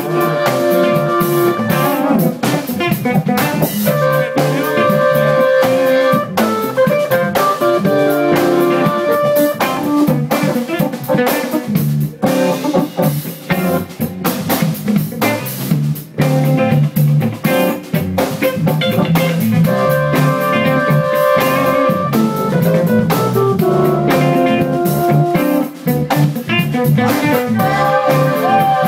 Hãy subscribe cho kênh Ghiền Mì Gõ để không bỏ lỡ